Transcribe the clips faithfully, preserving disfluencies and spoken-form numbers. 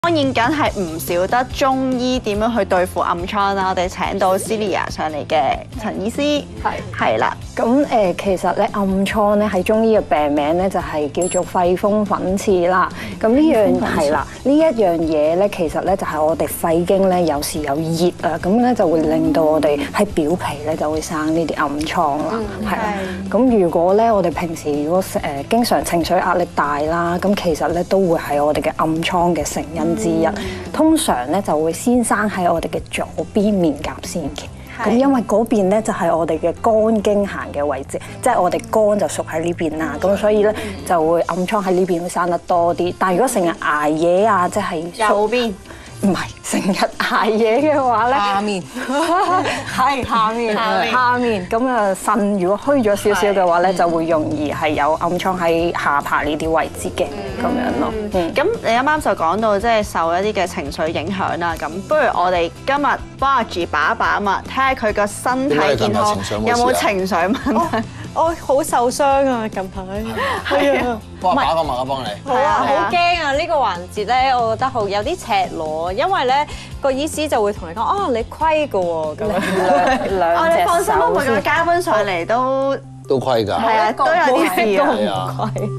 當然，梗係唔少得中醫點樣去對付暗瘡啦。我哋請到 Celia 上嚟嘅陳醫師，係係啦。 咁誒，其實咧暗瘡咧喺中醫嘅病名咧就係叫做肺風粉刺啦。咁呢樣係啦，呢一樣嘢咧其實咧就係我哋肺經咧有時有熱啊，咁咧就會令到我哋喺表皮咧就會生呢啲暗瘡啦。係啊。咁如果咧我哋平時如果誒經常情緒壓力大啦，咁其實咧都會係我哋嘅暗瘡嘅成因之一。通常咧就會先生喺我哋嘅左邊面頰先嘅。咁因為嗰邊咧就係我哋嘅肝經行嘅位置，即係我哋肝就屬喺呢邊啦，咁所以咧就會暗瘡喺呢邊會生得多啲。但係如果成日捱夜啊，即係右邊。 唔係成日捱夜嘅話咧， 下面係下面下面咁啊腎如果虛咗少少嘅話咧，就會容易係有暗瘡喺下巴呢啲位置嘅咁樣咯。 咁你啱啱就講到即係受一啲嘅情緒影響啦，咁不如我哋今日幫阿 G 把一把脈，睇下佢個身體健康有冇情緒問題。 我好受傷啊！近排係啊， 幫我把個脈啊，幫你。 好啊，好驚啊！呢個環節咧，我覺得好有啲赤裸，因為咧個醫師就會同你講：哦，你虧㗎喎，咁樣兩我哋放心啦，每隻手個嘉賓上嚟都都虧㗎。 係啊，都有啲事啊。 係啊。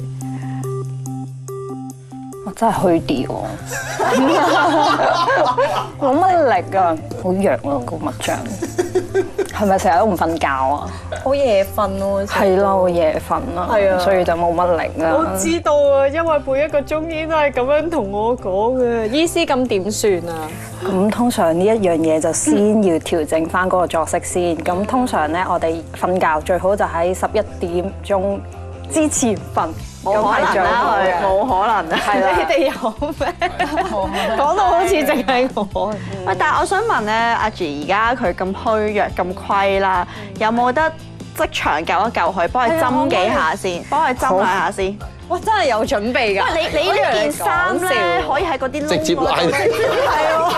我真係虛啲喎，冇乜力啊，好弱啊個脈象，係咪成日都唔瞓覺啊？ 好夜瞓咯， 係咯，好夜瞓啦， 係啊所以就冇乜力啦。 我知道啊，因為每一個中醫都係咁樣同我講嘅。醫師咁點算啊？ 咁通常呢一樣嘢就先要調整翻嗰個作息先。咁通常咧，我哋瞓覺最好就喺十一點鐘之前瞓。 冇可能啦，佢冇可能啊！ 係啦， 你哋有咩？講到好似淨係我。 喂，但係我想問咧，阿 G 而家佢咁虛弱咁虧啦，有冇得即場救一救佢，幫佢針幾下先，幫佢針兩下先？ 哇！真係有準備㗎。 喂，你你呢件衫咧，可以喺嗰啲直接拉你。 係喎。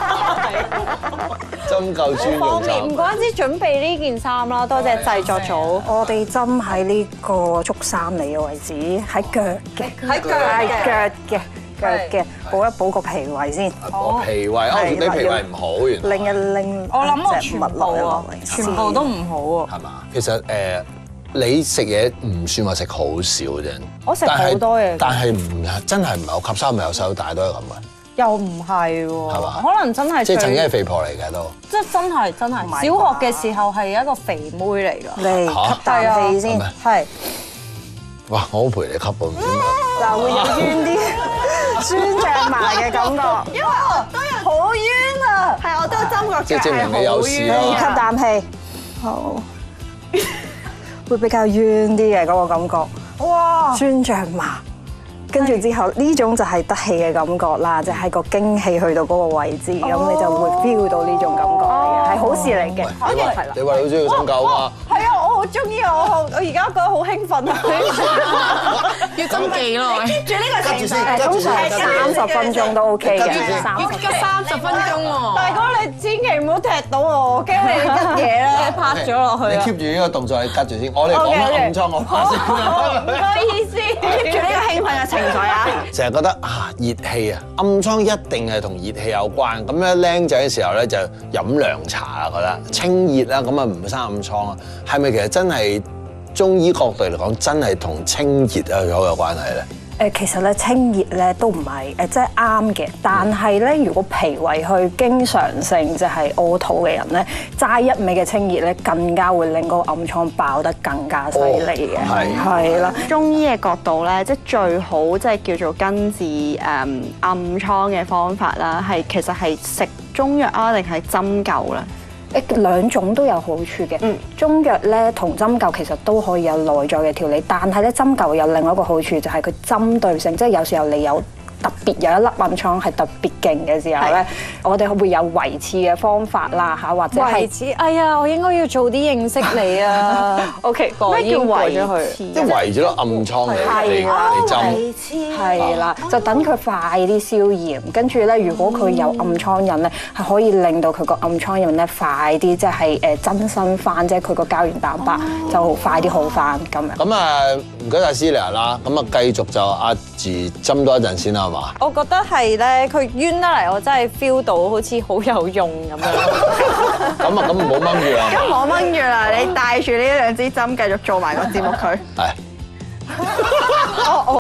針灸專用衫。 唔怪之準備呢件衫啦，多謝製作組。 我哋針喺呢個足三里嘅位置，喺腳嘅， 喺腳係嘅。 腳嘅，腳嘅，補一補個脾胃先。 個脾胃，哦，你脾胃唔好原來。 拎一拎， 我諗我全物落部啊，全部都唔好啊。 係嘛？其實誒，你食嘢唔算話食好少啫。 我食好多嘢， 但係唔真係唔係我吸收咪由細到大都係咁嘅。 又唔係喎， 係嘛？ 可能真係即係曾經係肥婆嚟嘅都。 即係真係真係，小學嘅時候係一個肥妹嚟㗎。 嚟吸啖氣先， 係。 哇！我好陪你吸喎，唔知點解。 就會有冤啲酸脹麻嘅感覺， 因為我都有好冤啊，係我都針過腳即係證明你有事啦。 吸啖氣，好，會比較冤啲嘅嗰個感覺。哇！酸脹麻。跟住之後，呢種就係得氣嘅感覺啦，即係個經氣去到嗰個位置，咁你就會 feel 到呢種感覺嚟嘅，係好事嚟嘅。 你話你話你好中意針灸啊？ 係啊，我好中意啊！我我而家覺得好興奮啊！要針記咯， 接住呢個情緒， 通常三十分鐘都 OK 嘅，三十要三十分鐘喎。大哥，你千祈唔好踢到我，我驚你一嘢咧拍咗落去你啊！ keep 住呢個動作，你吉住先。我哋講緊暗瘡，我怕先。 唔該，醫師接住呢個興奮嘅情緒啊！ 成日覺得啊熱氣啊，暗瘡一定係同熱氣有關。咁咧僆仔嘅時候咧就飲涼茶啦，覺得清熱啦，咁啊唔會生暗瘡啊。係咪其實真係中醫角度嚟講，真係同清熱啊好有關係咧？ 誒其實咧清熱咧都唔係誒即係啱嘅，但係咧如果脾胃去經常性就係屙肚嘅人咧，齋一味嘅清熱咧，更加會令嗰個暗瘡爆得更加犀利嘅， 係係啦。 中醫嘅角度咧，即係最好即係叫做根治誒暗瘡嘅方法啦，係其實係食中藥啊，定係針灸咧？ 誒兩種都有好處嘅， 嗯、 中藥咧同針灸其實都可以有內在嘅調理，但係咧針灸有另外一個好處就係佢針對性，即係有時候你有特別有一粒暗瘡係特別勁嘅時候咧，我哋會有維持嘅方法啦嚇，或者係維持。哎呀，我應該要做啲認識你啊！OK， 咩叫維持？ 即係圍住粒暗瘡嚟嚟嚟針。 係啦，就等佢快啲消炎，跟住咧，如果佢有暗瘡印咧，係可以令到佢個暗瘡印咧快啲，即係誒增生翻，即係佢個膠原蛋白就快啲好翻咁樣。 咁啊， 唔該晒 Celia 啦，咁啊繼續就壓住針多一陣先啦，係嘛？ 我覺得係咧，佢冤得嚟，我真係 feel 到好似好有用咁樣。 咁啊，咁唔好掹住啦。 咁唔好掹住啦，你帶住呢兩支針繼續做埋個節目佢。 係。